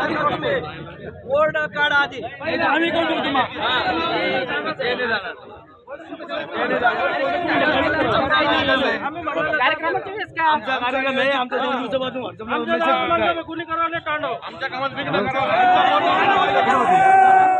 Board काढा आधी आम्ही करतो तुम्हाला कार्यक्रमाच्या वेळेस का आमचा कार्यक्रम आहे आमच्या 2 दिवसापासून कुणी करावं तांडव आमच्या कामात विघ्न करावं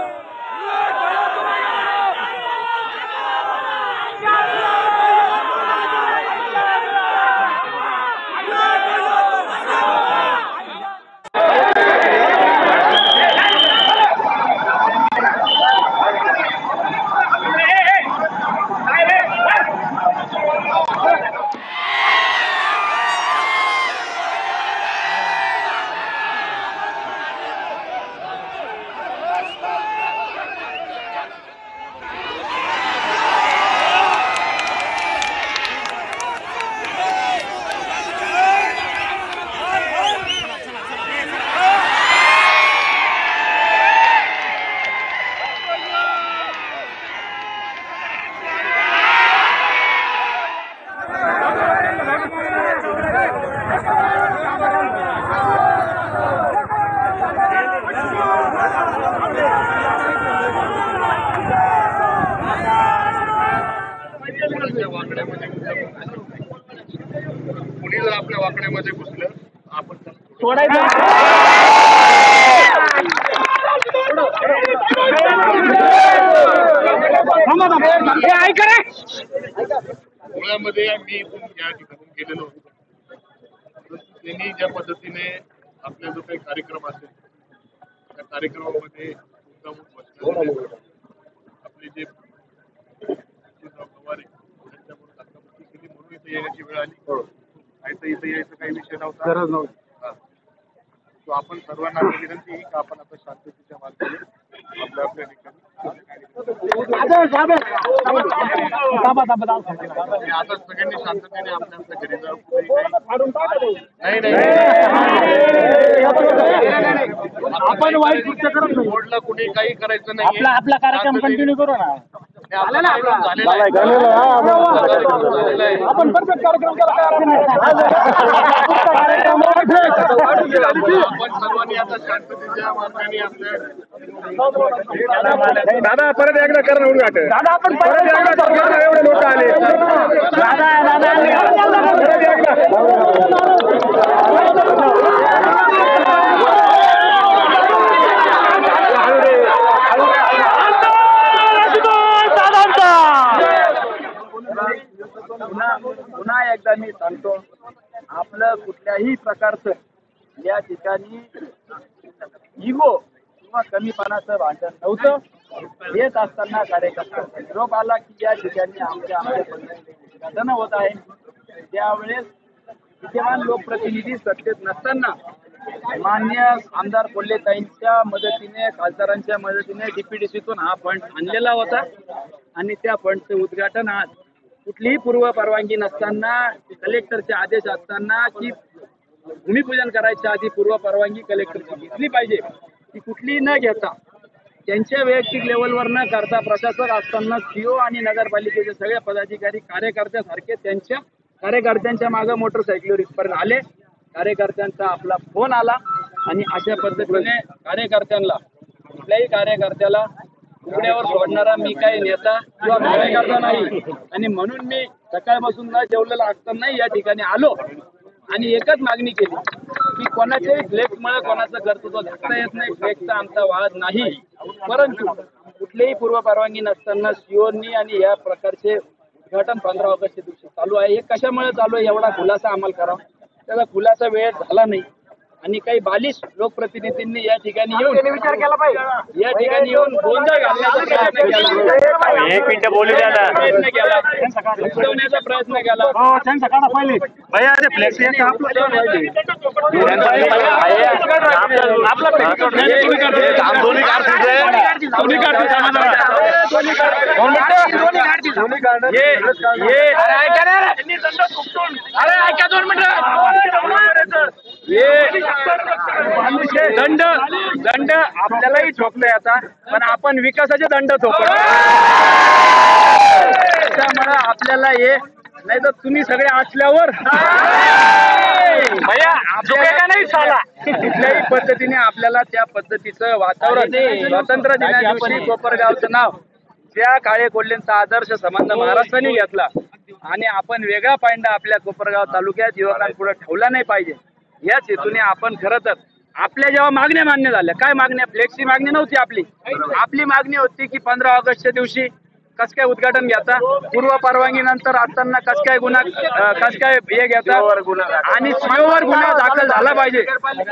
कुणी जर आपल्या वाकड्यामध्ये घुसलं आपण मुळामध्ये मी इथून या ठिकाणी गेलेलो होतो. त्यांनी ज्या पद्धतीने आपला जो काही कार्यक्रम असेल त्या कार्यक्रमामध्ये आपले जे पवार त्यांच्याकडून धक्काबुक्की केली म्हणून इथे येण्याची वेळ आली. इथे यायचं काही विषय नव्हता. तो आपण सर्वांना विनंती की आपण आता शांततेच्या मार्गाने आपल्या आपल्या ठिकाणी आता सगळ्यांनी शांततेने आपल्या आपल्या घरी जाऊ. आपण वाईट कृत्य करत नाही. बोर्डला कुणी काही करायचं नाही. आपला कार्यक्रम कंटिन्यू करू ना. आपण परफेक्ट कार्यक्रम केला. आपण सर्वांनी आता शांततेच्या मार्गाने आपल्या दादा परत एकदा करणं उद्घाटन. दादा आपण परत एकदा एवढे लोक आले. पुन्हा एकदा मी सांगतो, आपलं कुठल्याही प्रकारचं या ठिकाणी इगो किंवा कमीपणाचं भांडण नव्हतं. येत असताना कार्यकर्ता निरोप आला की या ठिकाणी आमच्या उद्घाटन होत आहे. त्यावेळेस विद्यमान लोकप्रतिनिधी सत्तेत नसताना मान्य आमदार कोल्हेताईंच्या मदतीने, खासदारांच्या मदतीने डीपीडीसीतून हा फंड आणलेला होता आणि त्या फंडचं उद्घाटन आज कुठलीही पूर्व परवानगी नसताना, कलेक्टरचे आदेश असताना की भूमिपूजन करायच्या आधी पूर्व परवानगी कलेक्टरची घेतली पाहिजे, ती कुठलीही न घेता त्यांच्या वैयक्तिक लेवलवर न करता प्रशासक असताना सीओ आणि नगरपालिकेचे सगळे पदाधिकारी कार्यकर्त्यासारखे त्यांच्या कार्यकर्त्यांच्या मागे मोटरसायकलीवर इथपर्यंत आले. कार्यकर्त्यांचा आपला फोन आला आणि अशा पद्धतीने कार्यकर्त्यांना, कुठल्याही कार्यकर्त्याला उघड्यावर सोडणारा मी काही नेता किंवा कार्यकर्ता नाही आणि म्हणून मी सकाळपासून न जेवलेला असतानाही या ठिकाणी आलो आणि एकच मागणी केली की कोणाच्याही फ्लेक्समुळे कोणाचं कर्तृत्व दिसता येत नाही. फ्लेक्सचा आमचा वाद नाही, परंतु कुठलीही पूर्व परवानगी नसताना सीओनी आणि या प्रकारचे उद्घाटन 15 ऑगस्टच्या दिवशी चालू आहे. हे कशामुळे चालू आहे एवढा खुलासा आम्हाला करावा, त्याचा खुलासा वेळ झाला नाही आणि काही बालिश लोकप्रतिनिधींनी या ठिकाणी येऊन विचार केला पाहिजे. या ठिकाणी येऊन गोंधळ घालण्याचा प्रयत्न केला, एक मिनिट बोलू द्या ना, प्रयत्न केला, घुसवण्याचा प्रयत्न केला. दंड दंड आपल्यालाही ठोकले आता, पण आपण विकासाचे दंड ठोकतो. त्यामुळे आपल्याला हे नाही तर तुम्ही सगळे असल्यावर भैया आपल्याला नाही कुठल्याही पद्धतीने आपल्याला त्या पद्धतीचं वातावरण स्वातंत्र्य दिना दिवशी कोपरगावचं नाव ज्या काळे कोल्हेंचा आदर्श संबंध महाराष्ट्राने घेतला आणि आपण वेगळा पायंडा आपल्या कोपरगाव तालुक्यात युवकांपुढे ठेवला नाही पाहिजे याच हेतूने आपण खरं तर आपल्या जेव्हा मागण्या मान्य झाल्या, काय मागण्या, फ्लेक्सची मागणी नव्हती आपली मागणी होती की 15 ऑगस्टच्या दिवशी कस काय उद्घाटन घ्यायचा, पूर्व परवानगी नंतर असताना कस काय हे घ्यायचा आणि सीओवर गुन्हा दाखल झाला पाहिजे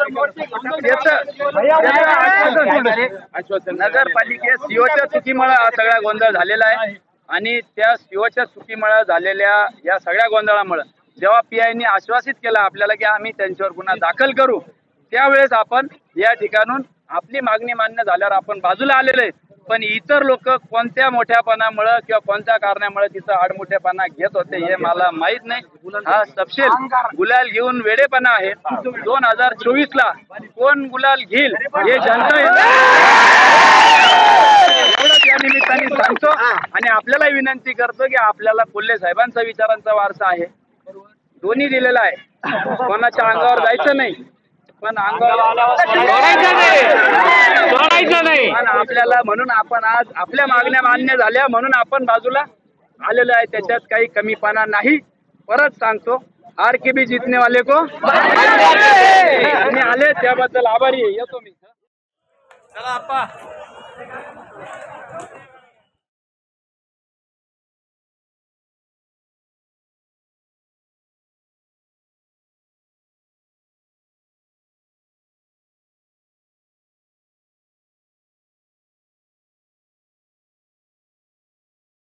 आश्वासन नगरपालिकेत सीओच्या चुकीमुळे हा सगळा गोंधळ झालेला आहे आणि त्या सीओच्या चुकीमुळे झालेल्या या सगळ्या गोंधळामुळे जेव्हा पीआयनी आश्वासित केलं आपल्याला की आम्ही त्यांच्यावर गुन्हा दाखल करू, त्यावेळेस आपण या ठिकाणून आपली मागणी मान्य झाल्यावर आपण बाजूला आलेले आहे. पण इतर लोक कोणत्या मोठ्यापणामुळे किंवा कोणत्या कारणामुळे तिचा आडमोठेपणा घेत होते हे मला माहित नाही. हा तपशील गुलाल घेऊन वेडेपणा आहे. 2024 ला कोण गुलाल घेईल हे जनता एवढंच या निमित्ताने सांगतो आणि आपल्याला विनंती करतो की आपल्याला कोल्हे साहेबांचा विचारांचा वारसा आहे, दोन्ही दिलेला आहे, कोणाच्या अंगावर जायचं नाही पण अंगावर सोडायचं नाही. पण आपल्याला म्हणून आपण आज आपल्या मागण्या मान्य झाल्या म्हणून आपण बाजूला आलेलो आहे, त्याच्यात काही कमीपणा नाही. परत सांगतो, RKB जीतने वाले को आणि आले त्याबद्दल आभारी आहे. येतो मी. चला आप्पा.